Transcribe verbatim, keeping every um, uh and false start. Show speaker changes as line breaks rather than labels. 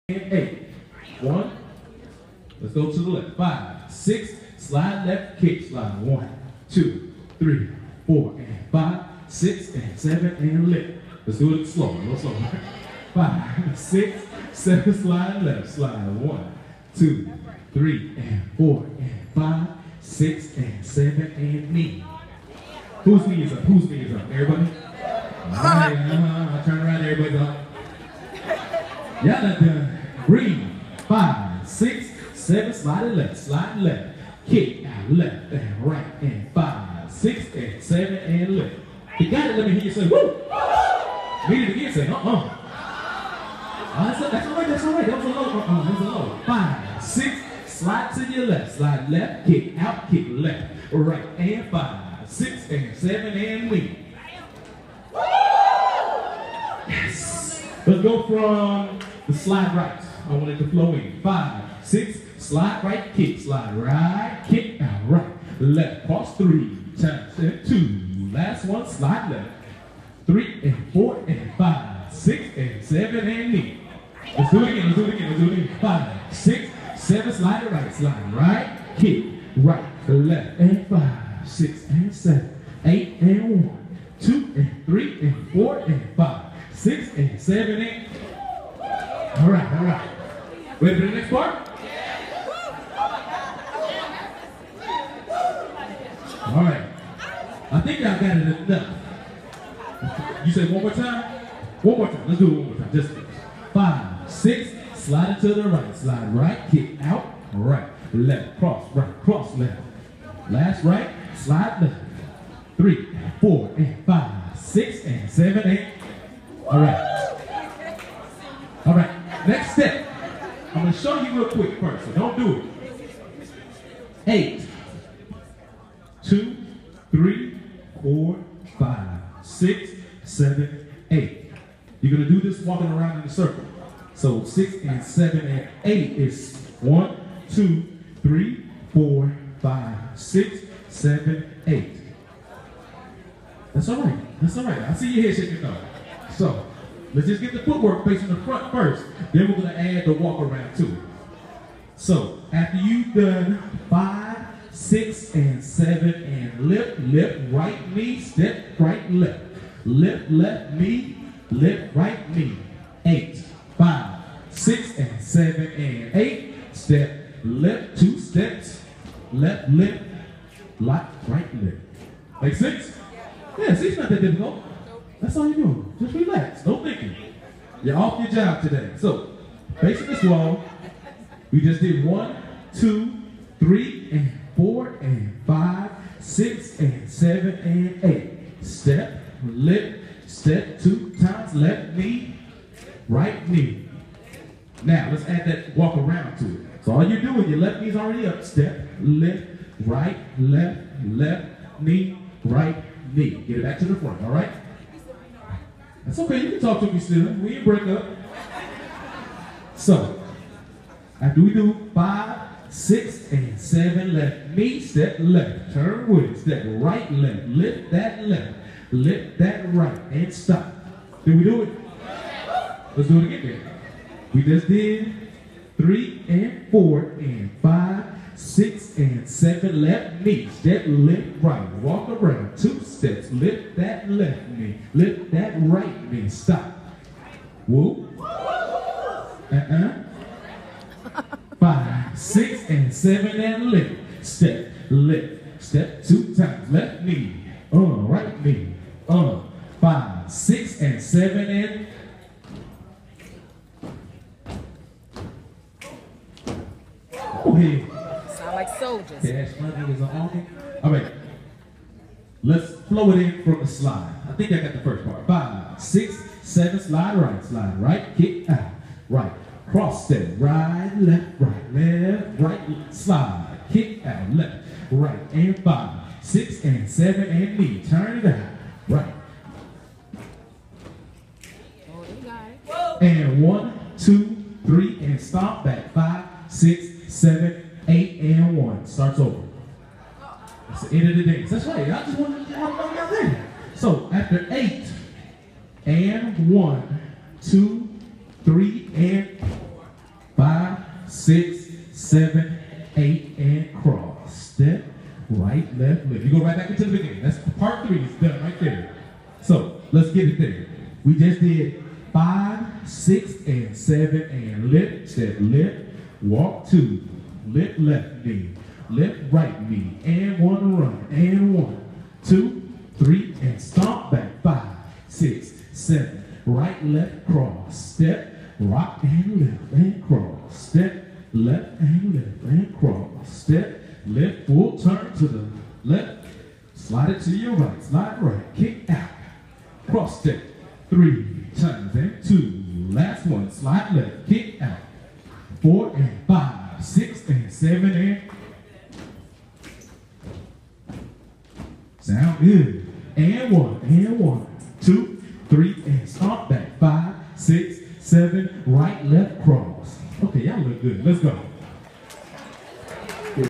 and eight. One. Let's go to the left. Five, six, slide left, kick, slide. One, two, three, four, and five, six, and seven, and lift. Let's do it slow, a little slower. Five, six, seven, slide left, slide. One, two, three, and four, and five, six, and seven, and knee. Whose knee is up? Whose knee is up? Everybody? All right, uh-huh. Turn around, everybody's up. Y'all not done. Breathe. Five, six, seven, slide left, slide left, kick out left and right, and five, six, and seven, and lift. You got it, let me hear you say, woo! Read it again, say, uh-uh. Oh, that's, a, that's all right, that's all right. That was a low, uh-uh, that was a low. Five, six, slide to your left, slide left, kick out, kick left, right, and five, six, and seven, and lead. Yes. Let's go from the slide right. I want it to flow in. Five, six, slide right, kick, slide right, kick out, right, left, cross three times, and two. Last one, slide left. Three, and four, and five, six, and seven, and knee. Let's do it again, let's do it again, let's do it again. Five, six, seven, slide to right, slide right, kick, right, left, and five, six, and seven, eight, and one, two, and three, and four, and five, six, and seven, and all right, all right. Ready for the next part? All right. I think y'all got it enough. You say one more time? One more time. Let's do it one more time. Just five, six, slide it to the right. Slide right, kick out, right, left, cross, right, cross, left. Last right, slide left. Three, four, and five, six, and seven, eight. All right. All right. Next step. I'm going to show you real quick first, so don't do it. Eight, two, three, four, five, six, seven, eight. You're going to do this walking around in a circle. So six and seven and eight is one, two, three, four, five, six, seven, eight. That's all right. That's all right. I see your head shaking though. So let's just get the footwork facing the front first. Then we're going to add the walk around to it. So after you've done five, six, and seven, and lift, lift, right knee, step, right, left. Lift, left knee, lift, right knee. Eight, five, six, and seven, and eight. Step, left, two steps, left, lift, left, right, lift. Make sense? Yeah, see, it's not that difficult. That's all you're doing. Just relax. No thinking. You're off your job today. So, facing this wall, we just did one, two, three, and four, and five, six, and seven, and eight. Step, lift, step two times, left knee, right knee. Now, let's add that walk around to it. So all you're doing, your left knee's already up. Step, lift, right, left, left, knee, right, knee. Get it back to the front, all right? That's okay, you can talk to me still. We ain't break up. So, after we do five, six, and seven, left knee, step left, turn with it, step right, left, lift that left, lift that right, and stop. Did we do it? Let's do it again then. We just did three and four and five, six, and seven, left knee, step lift right, walk around, two steps, lift that left knee, lift that right knee, stop. Whoop. Uh-uh. Five, six, and seven, and lift, step, lift, step two times, left knee, uh, right knee, uh, five, six, and seven, and go ahead.
Sound like soldiers.
Cash money is on. All right. Let's flow it in from the slide. I think I got the first part. Five, six, seven, slide right, slide right, kick out, right, cross step, right, left, right, left, right, slide, kick out, left, right, and five, six, and seven, and knee. Turn it out, right.
Oh, you got it.
And one, two, three, and stomp back. Five, six, seven, eight, and one. Starts over. That's the end of the dance. That's right. I just want to know y'all there. So after eight and one, two, three, and six, seven, eight, and cross. Step, right, left, left. You go right back into the beginning. That's part three. It's done right there. So let's get it there. We just did five, six, and seven, and lift, step, lift, walk two, lift left knee, lift right knee, and one run, and one, two, three, and stomp back, five, six, seven, right, left, cross, step, rock, and lift, and cross, step, left, and lift, and cross, step, lift, full turn to the left, slide it to your right, slide right, kick out, cross step, three turns, and two, last one, slide left, kick out, four, and five, six, and seven, and sound good. And one, and one, two, three, and stomp back. Five, six, seven, right, left, cross. Okay, y'all look good. Let's go.